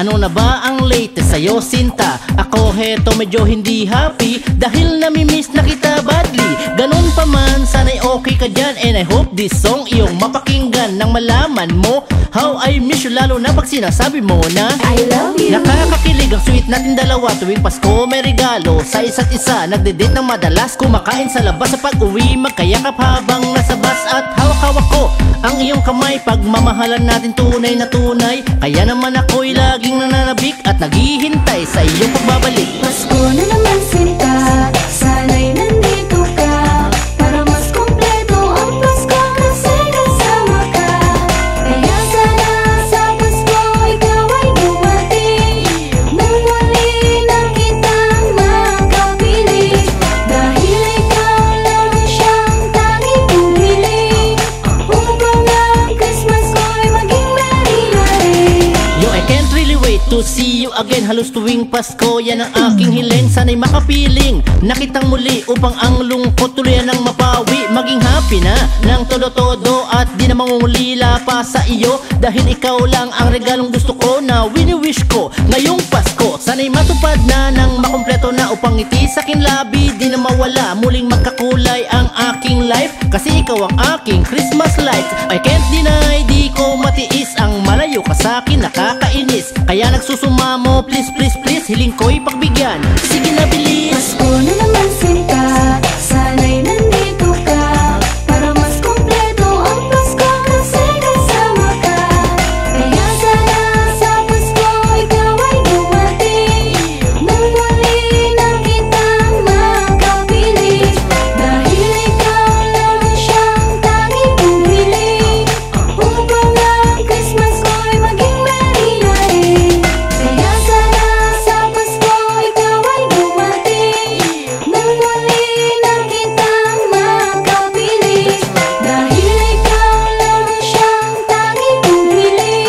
Ano na ba ang latest sa'yo, Sinta? Ako heto medyo hindi happy dahil namimiss na kita badly. Ganun pa man, sana'y okay ka dyan, and I hope this song iyong mapakinggan nang malaman mo how I miss you, lalo na pag sinasabi mo na I love you. Nakakakilig ang sweet natin dalawa tuwing Pasko, may regalo sa isa't isa. Nagde-date ng madalas, kumakain sa labas, sa pag-uwi magkayakap habang nasa bus. At hawak-hawak ko ang iyong kamay, pagmamahalan natin tunay na tunay. Kaya naman ako'y laging nananabik at naghihintay sa iyong pagbabalik. Pasko na naman, Sinta, sana'y nandito ka para mas kumpleto ang Pasko kasi kasama ka. Kaya sana sa Pasko ikaw ay dumating nang muli na kitang makapiling. Dahil ikaw lang siyang tanging pumili upang ang Christmas ko'y maging merry-merry. Yo, I can't really wait to see you again. Halos tuwing Pasko, yan ang aking hiling. Sana'y makapiling na kitang muli upang ang lungkot tuluyan ng mapawi. Maging happy na ng todo-todo at di na mangungulila pa sa iyo. Dahil ikaw lang ang regalong gusto ko na wini-wish ko ngayong Pasko. Sana'y matupad na ng makumpleto na upang ngiti sa aking labi di na mawala. Muling magkakulay ang aking life kasi ikaw ang aking Christmas light. I can't deny, di ko matiis ang malayo ka sa akin, nakakainis. Kaya nagsusumamo, please, please, please, hiling ko'y pagbigyan. Sige na, bilis. Pasko na naman, Sinta, sana'y nandito ka para mas kumpleto ang Pasko kasi kasama ka. Kaya sana sa Pasko ikaw ay dumating nang muli na kitang makapiling. Dahil ikaw lang siyang tanging pumili upang ang Christmas ko'y maging merry-merry. Kaya sana sa Pasko ikaw ay dumating nang muli na kitang makapiling. Dahil ikaw lang siyang tanging pumili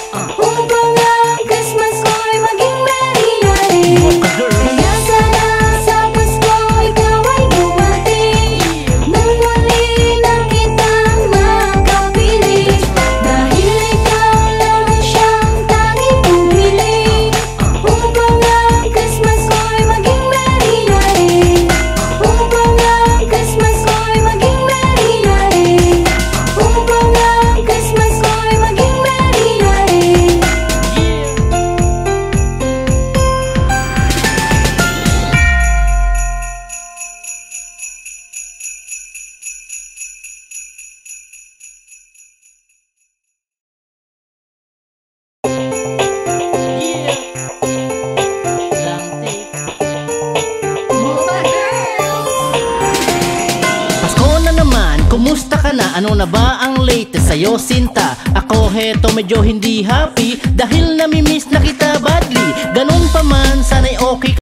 upang ang Christmas ko'y maging merry-merry. Kaya sana sa Pasko ikaw ay dumating nang muli na kitang makapiling. Dahil ikaw lang siyang tanging pumili upang ang Christmas ko'y maging merry-merry. Upang ang Christmas ko'y maging merry-merry. Upang ang Christmas ko'y maging merry-merry. Pasko na naman, kumusta ka na? Ano na ba ang latest sa'yo, Sinta? Ako heto medyo hindi happy dahil namimiss na kita badly. Ganun pa man, sana'y okay